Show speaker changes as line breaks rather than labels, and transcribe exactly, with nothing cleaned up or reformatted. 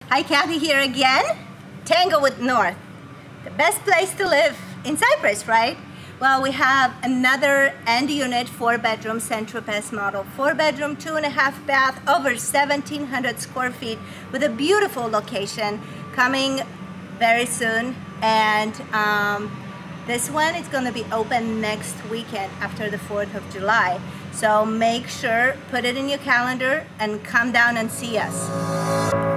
Hi, Kathy here again. Tanglewood North, the best place to live in Cypress, right? Well, we have another end unit, four bedroom Cypress model, four bedroom, two and a half bath, over seventeen hundred square feet with a beautiful location coming very soon. And um, this one is going to be open next weekend after the fourth of July. So make sure, put it in your calendar and come down and see us.